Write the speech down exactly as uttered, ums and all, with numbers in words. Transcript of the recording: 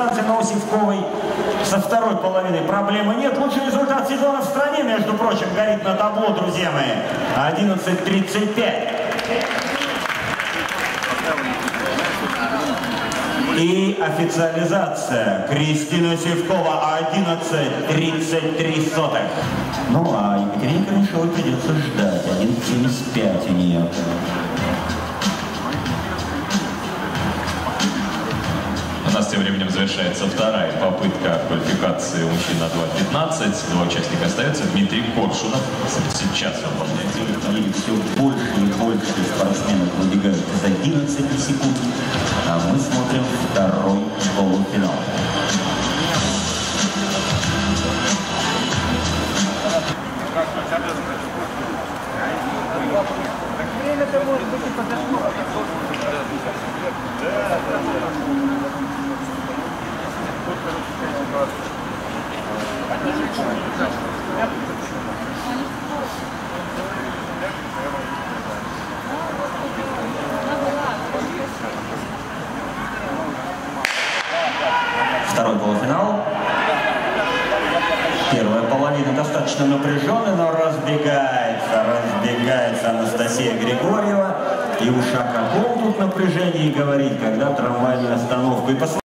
дистанции, но у Сивковой со второй половины проблемы нет. Лучший результат сезона в стране, между прочим, горит на табло, друзья мои. одиннадцать тридцать пять. И официализация. Кристина Сивкова одиннадцать тридцать три сотых. Ну а Екатерине Камешовой придется ждать. одиннадцать семьдесят пять у нее. У нас тем временем завершается вторая попытка квалификации у мужчин на два пятнадцать. Два участника остаются. Дмитрий Коршунов сейчас выполняет. И все больше и больше спортсменов выбегают из одиннадцати секунд. А мы смотрим второй полуфинал. Время-то может быть и подошло. Второй полуфинал. Первая половина достаточно напряженная, но разбегается, разбегается Анастасия Григорьева. И уж о каком тут напряжении говорить, когда трамвайную остановку. И